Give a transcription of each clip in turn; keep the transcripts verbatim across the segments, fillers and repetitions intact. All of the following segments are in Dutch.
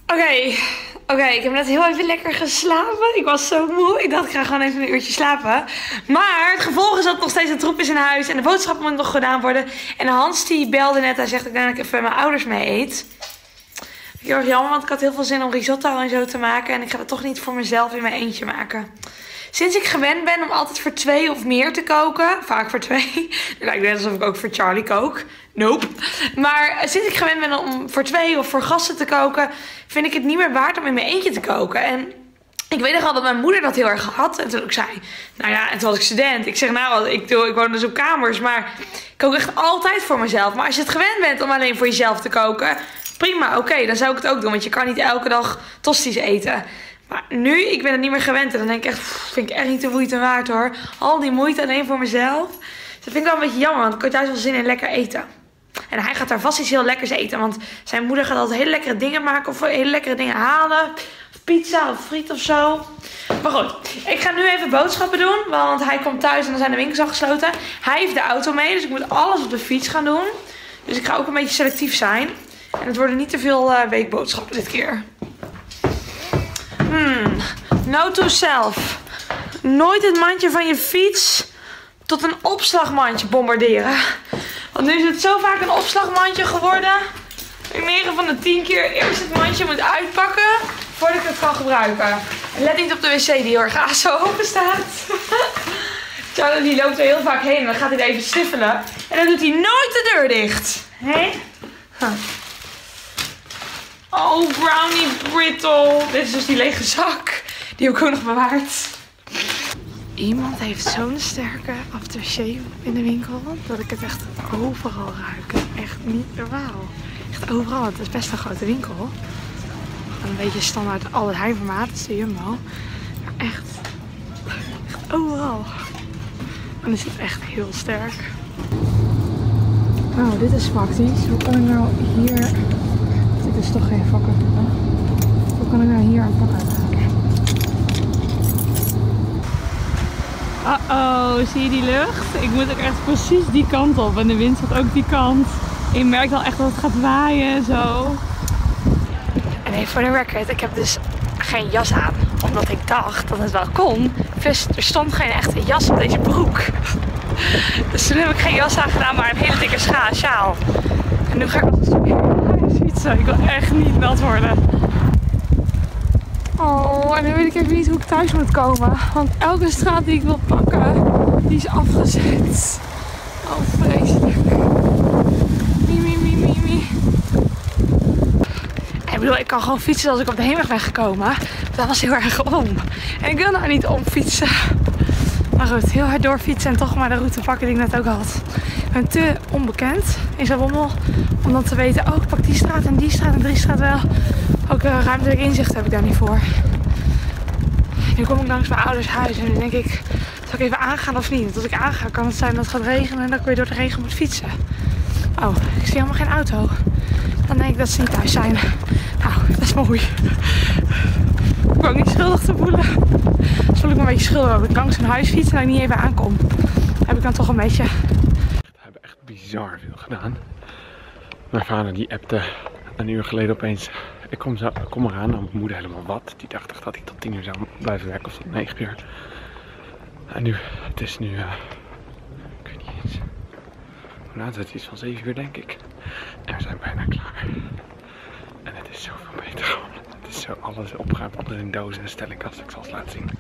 Oké, okay. Oké, okay, ik heb net heel even lekker geslapen. Ik was zo moe. Ik dacht, ik ga gewoon even een uurtje slapen. Maar het gevolg is dat nog steeds een troep is in huis. En de boodschappen moeten nog gedaan worden. En Hans die belde net. Hij zegt dat ik denk dat ik even met mijn ouders mee eet. Heel erg jammer, want ik had heel veel zin om risotto en zo te maken. En ik ga dat toch niet voor mezelf in mijn eentje maken. Sinds ik gewend ben om altijd voor twee of meer te koken. Vaak voor twee. Het lijkt net alsof ik ook voor Charlie kook. Nope. Maar sinds ik gewend ben om voor twee of voor gasten te koken, vind ik het niet meer waard om in mijn eentje te koken. En ik weet nog al dat mijn moeder dat heel erg had. En toen ik zei, nou ja, en toen was ik student. Ik zeg, nou, ik, doe, ik woon dus op kamers. Maar ik kook echt altijd voor mezelf. Maar als je het gewend bent om alleen voor jezelf te koken, prima, oké, okay, dan zou ik het ook doen. Want je kan niet elke dag tosti's eten. Maar nu, ik ben het niet meer gewend. En dan denk ik echt, pff, vind ik echt niet de moeite waard hoor. Al die moeite alleen voor mezelf. Dus dat vind ik wel een beetje jammer, want ik had juist wel zin in lekker eten. En hij gaat daar vast iets heel lekkers eten. Want zijn moeder gaat altijd hele lekkere dingen maken. Of hele lekkere dingen halen. Of pizza of friet of zo. Maar goed, ik ga nu even boodschappen doen. Want hij komt thuis en dan zijn de winkels al gesloten. Hij heeft de auto mee, dus ik moet alles op de fiets gaan doen. Dus ik ga ook een beetje selectief zijn. En het worden niet te veel uh, weekboodschappen dit keer. Hmm, note to self. Nooit het mandje van je fiets tot een opslagmandje bombarderen. Want nu is het zo vaak een opslagmandje geworden. Ik negen van de tien keer eerst het mandje moet uitpakken voordat ik het kan gebruiken. En let niet op de wc die heel erg zo open staat. Charlie die loopt er heel vaak heen en dan gaat hij er even sniffelen. En dan doet hij nooit de deur dicht. Hé? Huh. Oh, brownie brittle. Dit is dus die lege zak. Die heb ik ook nog bewaard. Iemand heeft zo'n sterke aftershave in de winkel dat ik het echt overal ruik. Echt niet normaal. Echt overal. Het is best een grote winkel. Een beetje standaard Albert Heijn formaat. Dat is de Jumbo. Maar echt, echt overal. En is het echt heel sterk. Nou, dit is praktisch. Hoe kan ik nou hier... Dit is toch geen vakken. Hoe kan ik nou hier een pak uithalen? Uh-oh, zie je die lucht? Ik moet ook echt precies die kant op. En de wind staat ook die kant. En je merkt al echt dat het gaat waaien en zo. En even voor de record, ik heb dus geen jas aan. Omdat ik dacht dat het wel kon. Dus er stond geen echte jas op deze broek. Dus toen heb ik geen jas aan gedaan, maar een hele dikke scha sjaal. En nu ga ik altijd weer naar huis fietsen. Ik wil echt niet nat worden. Oh, en nu weet ik even niet hoe ik thuis moet komen. Want elke straat die ik wil pakken, die is afgezet. Oh, vreselijk. Mie, mie, mie, mie. Ik bedoel, ik kan gewoon fietsen als ik op de heenweg ben gekomen. Dat was heel erg om. En ik wil nou niet omfietsen. Maar goed, heel hard doorfietsen en toch maar de route pakken die ik net ook had. Ik ben te onbekend in Zaltbommel om dan te weten, oh, ik pak die straat en die straat en die straat wel. Ook uh, ruimtelijk inzicht heb ik daar niet voor. Nu kom ik langs mijn ouders huis en dan denk ik, zal ik even aangaan of niet? Want als ik aanga kan het zijn dat het gaat regenen en dat ik weer door de regen moet fietsen. Oh, ik zie helemaal geen auto. Dan denk ik dat ze niet thuis zijn. Nou, dat is mooi. Ik ben ook niet schuldig te voelen. Dus voel ik me een beetje schuldig dat ik langs een huis fiets en dat ik niet even aankom. Dat heb ik dan toch een beetje. We hebben echt bizar veel gedaan. Mijn vader die appte een uur geleden opeens. Ik kom, zo, kom eraan, dan mijn moeder helemaal wat. Die dacht echt dat ik tot tien uur zou blijven werken of tot negen uur. En nu, het is nu, uh, ik weet niet eens. Hoe laat is het? Iets van zeven uur denk ik. En we zijn bijna klaar. En het is zoveel beter geworden. Het is zo alles opgeruimd, alles in dozen en stellingkast. Ik zal het laten zien.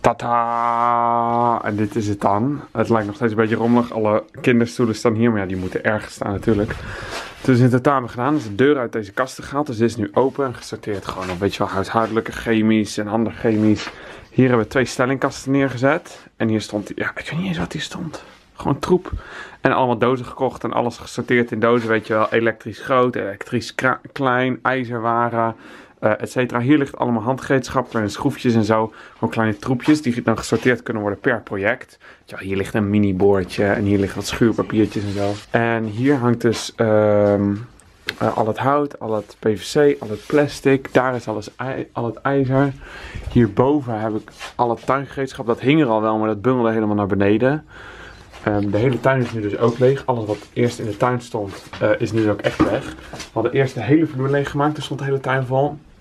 Tata! En dit is het dan. Het lijkt nog steeds een beetje rommelig. Alle kinderstoelen staan hier, maar ja, die moeten ergens staan natuurlijk. Dus in totaal hebben we gedaan, is de deur uit deze kasten gehaald. Dus dit is nu open en gesorteerd gewoon op, weet je wel, huishoudelijke, chemisch en ander chemisch. Hier hebben we twee stellingkasten neergezet. En hier stond, ja, ik weet niet eens wat hier stond. Gewoon troep. En allemaal dozen gekocht en alles gesorteerd in dozen, weet je wel. Elektrisch groot, elektrisch klein, ijzerwaren, uh, et cetera. Hier ligt allemaal handgereedschap, kleine schroefjes en zo. Gewoon kleine troepjes die dan gesorteerd kunnen worden per project. Ja, hier ligt een mini boordje en hier liggen wat schuurpapiertjes en zo. En hier hangt dus um, uh, al het hout, al het P V C, al het plastic. Daar is alles, al het ijzer. Hierboven heb ik al het tuingereedschap. Dat hing er al wel, maar dat bungelde helemaal naar beneden. Um, de hele tuin is nu dus ook leeg. Alles wat eerst in de tuin stond, uh, is nu ook echt weg. We hadden eerst de hele vloer leeg gemaakt, dus stond de hele tuin vol.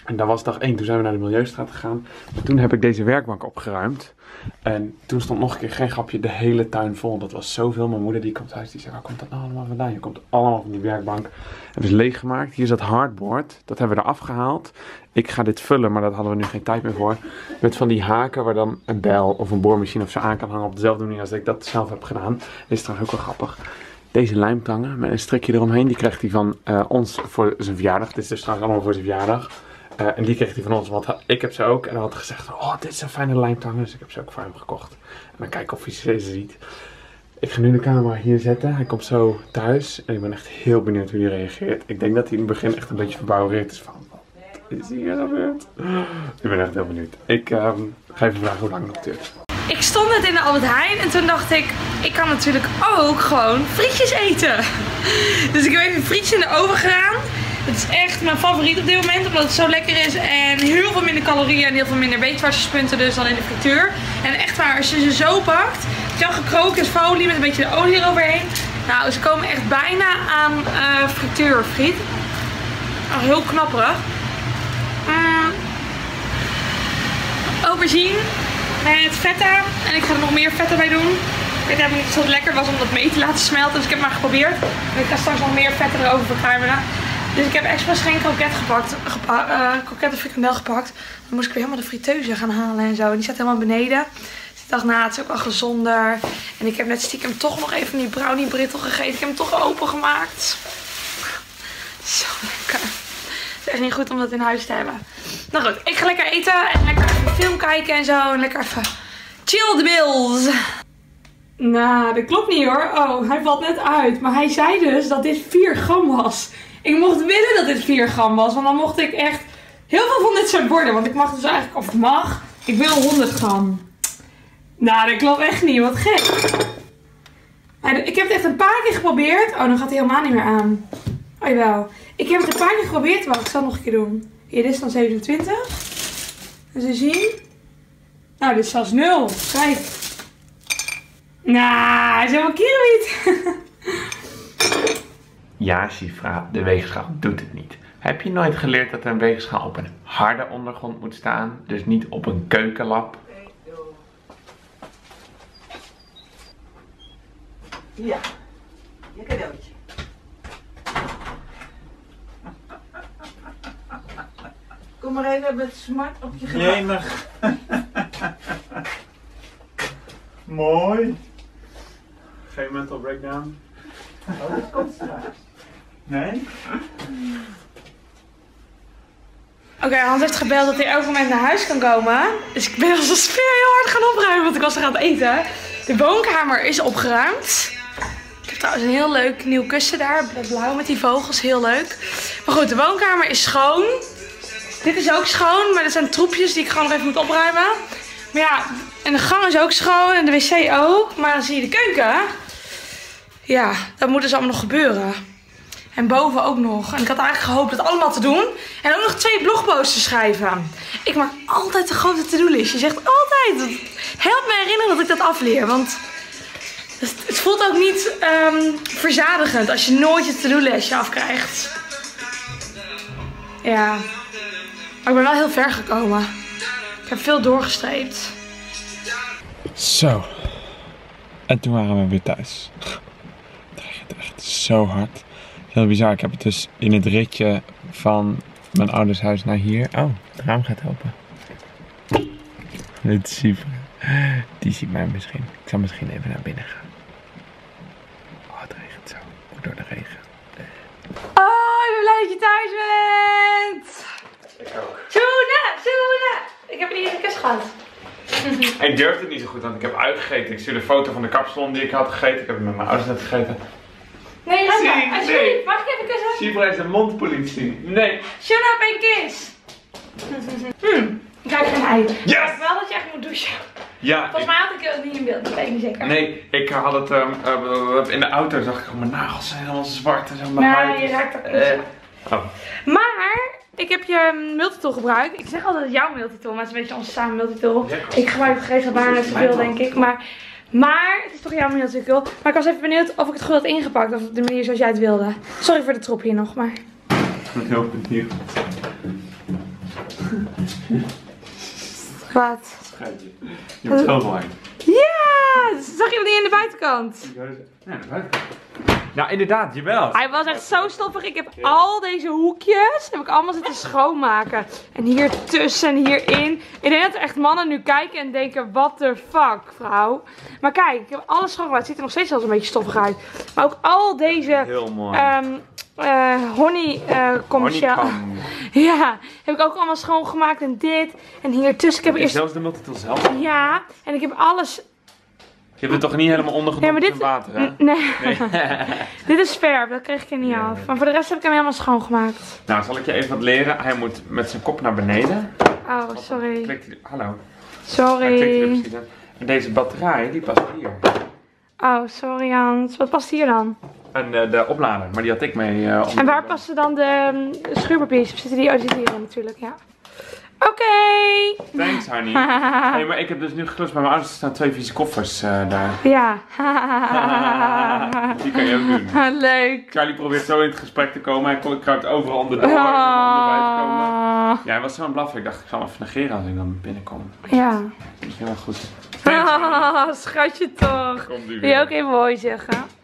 En dat was dag één. Toen zijn we naar de Milieustraat gegaan. Maar toen heb ik deze werkbank opgeruimd. En toen stond nog een keer, geen grapje, de hele tuin vol. Dat was zoveel. Mijn moeder die komt thuis, die zei, waar komt dat nou allemaal vandaan? Je komt allemaal van die werkbank. Hebben ze leeggemaakt. Hier is dat hardboard. Dat hebben we eraf gehaald. Ik ga dit vullen, maar dat hadden we nu geen tijd meer voor. Met van die haken waar dan een bijl of een boormachine of zo aan kan hangen. Op dezelfde manier als dat ik dat zelf heb gedaan. Dit is trouwens ook wel grappig. Deze lijmtangen met een strikje eromheen, die krijgt hij van uh, ons voor zijn verjaardag. Dit is dus trouwens allemaal voor zijn verjaardag. Uh, en die kreeg hij van ons, want ik heb ze ook. En hij had gezegd, oh, dit zijn fijne lijmtangen. Dus ik heb ze ook voor hem gekocht. En dan kijken of hij ze ziet. Ik ga nu de camera hier zetten. Hij komt zo thuis. En ik ben echt heel benieuwd hoe hij reageert. Ik denk dat hij in het begin echt een beetje verbouwereerd is van, wat is hier gebeurd? Ik ben echt heel benieuwd. Ik uh, ga even vragen hoe lang het nog duurt. Ik stond net in de Albert Heijn en toen dacht ik, ik kan natuurlijk ook gewoon frietjes eten. Dus ik heb even frietjes in de oven gedaan. Het is echt mijn favoriet op dit moment, omdat het zo lekker is en heel veel minder calorieën en heel veel minder weetwaardespunten dus dan in de frituur. En echt waar, als je ze zo pakt, heb je al gekrookjesfolie met een beetje de olie eroverheen. Nou, ze komen echt bijna aan uh, frituurfriet. Oh, heel knapperig. Mm. Aubergine met feta. En ik ga er nog meer feta bij doen. Ik weet helemaal niet of het lekker was om dat mee te laten smelten. Dus ik heb het maar geprobeerd. En ik ga straks nog meer feta erover verkruimelen. Dus ik heb expres geen kroket gepakt. Gepa uh, kroket of frikandel gepakt. Dan moest ik weer helemaal de friteuse gaan halen en zo. En die staat helemaal beneden. Dus ik dacht, nou, het is ook wel gezonder. En ik heb net stiekem toch nog even die brownie brittle gegeten. Ik heb hem toch opengemaakt. Zo lekker. Het is echt niet goed om dat in huis te hebben. Nou goed, ik ga lekker eten en lekker even film kijken en zo. En lekker even chill the bills. Nou, dat klopt niet hoor. Oh, hij valt net uit. Maar hij zei dus dat dit vier gram was. Ik mocht willen dat dit vier gram was. Want dan mocht ik echt heel veel van dit soort worden. Want ik mag dus eigenlijk, of ik mag, ik wil honderd gram. Nou, dat klopt echt niet. Wat gek. Ik heb het echt een paar keer geprobeerd. Oh, dan gaat hij helemaal niet meer aan. Oh jawel. Ik heb het een paar keer geprobeerd. Wacht, ik zal het nog een keer doen. Hier, dit is dan zevenentwintig. En ze zien. Nou, dit is zelfs nul. Kijk. Nou, hij is helemaal kilowiet. Ja, Shifra, de weegschaal doet het niet. Heb je nooit geleerd dat een weegschaal op een harde ondergrond moet staan? Dus niet op een keukenlap? Ja, je cadeautje. Kom maar even met smart op je gemak. Jemig. Mooi. Geen mental breakdown. Oh, dat komt straks. Nee? Oké, okay, Hans heeft gebeld dat hij elk moment naar huis kan komen. Dus ik ben als een speer heel hard gaan opruimen, want ik was er aan het eten. De woonkamer is opgeruimd. Ik heb trouwens een heel leuk nieuw kussen daar. Blauw met die vogels, heel leuk. Maar goed, de woonkamer is schoon. Dit is ook schoon, maar er zijn troepjes die ik gewoon nog even moet opruimen. Maar ja, en de gang is ook schoon en de wc ook. Maar dan zie je de keuken. Ja, dat moet dus allemaal nog gebeuren. En boven ook nog. En ik had eigenlijk gehoopt dat allemaal te doen. En ook nog twee blogposts te schrijven. Ik maak altijd de grote to-do-list. Je zegt altijd. Help me herinneren dat ik dat afleer. Want het voelt ook niet um, verzadigend als je nooit je to-do-listje afkrijgt. Ja. Maar ik ben wel heel ver gekomen. Ik heb veel doorgestreept. Zo. En toen waren we weer thuis. Het regent echt zo hard. Heel bizar. Ik heb het dus in het ritje van mijn ouders huis naar hier. Oh, het raam gaat open. Dit is super. Die ziet mij misschien. Ik zal misschien even naar binnen gaan. Oh, het regent zo. Ook door de regen. Oh, ik ben blij dat je thuis bent. Ik ook. Tjona, tjona. Ik heb niet eens een kus gehad. Ik durfde het niet zo goed, want ik heb uitgegeten. Ik stuurde een foto van de kapsalon die ik had gegeten. Ik heb het met mijn ouders net gegeten. Nee, laat maar. Nee, Alsjeblieft, nee. mag ik even kussen? Shifra heeft een mondpolitie. Nee. Shut up en kiss. Hmm, ik krijg geen ei. Yes! Ik denk wel dat je echt moet douchen. Ja. Volgens ik... mij had ik het niet in beeld, dat weet ik niet zeker. Nee, ik had het um, uh, in de auto zag ik mijn nagels zijn helemaal zwart en zo. Nee, huid. Je raakt ook niet. Uh, oh. Maar ik heb je multitool gebruikt. Ik zeg altijd dat jouw multitool, maar het is een beetje onze samen multitool. Ja, ik gebruik het geen bijna zoveel, denk ik. Maar, maar het is toch jouw multitool. Maar ik was even benieuwd of ik het goed had ingepakt. Of op de manier zoals jij het wilde. Sorry voor de trop hier nog, maar. Ik ben heel benieuwd. Wat? Schijntje. Je moet zoveel heen. Ja! Zag je dat niet in de buitenkant? Ja, de buitenkant. Nou, inderdaad, jawel. Hij was echt zo stoffig. Ik heb al deze hoekjes heb ik allemaal zitten schoonmaken. En hier tussen en hierin. Ik denk dat er echt mannen nu kijken en denken, what the fuck, vrouw. Maar kijk, ik heb alles schoongemaakt. Het ziet er nog steeds wel een beetje stoffig uit. Maar ook al deze Heel mooi. Um, uh, honey uh, commercial. Ja, heb ik ook allemaal schoongemaakt. En dit. En hier tussen. Ik heb Is eerst... zelfs de multitool zelf? Ja, en ik heb alles... Je hebt het toch niet helemaal ondergedompeld Nee, maar in dit- water, hè? Nee. Nee. Dit is verf, dat kreeg ik er niet Ja, af. ja. Maar voor de rest heb ik hem helemaal schoongemaakt. Nou, zal ik je even wat leren? Hij moet met zijn kop naar beneden. Oh, sorry. Klikt hij- Hallo. Dan klikt hij er Sorry. precies in. En deze batterij, die past hier. Oh, sorry Hans. Wat past hier dan? En de, de oplader, maar die had ik mee. Uh, En waar passen dan de um, schuurpapiertjes? Of zitten die? Oh, die zitten hierin natuurlijk, ja. Oké. Okay. Thanks, honey. Hey, maar ik heb dus nu geklust bij mijn ouders. Er staan twee vieze koffers uh, daar. Ja. Die kan je ook doen. Leuk. Charlie probeert zo in het gesprek te komen. Hij kruipt overal onderdoor om erbij te komen. Ja, hij was zo aan het blaffen. Ik dacht, ik zal hem even negeren als ik dan binnenkom. Ja. Misschien wel goed. Thanks, honey. Schatje toch. Komt u Wil weer. je ook even mooi zeggen?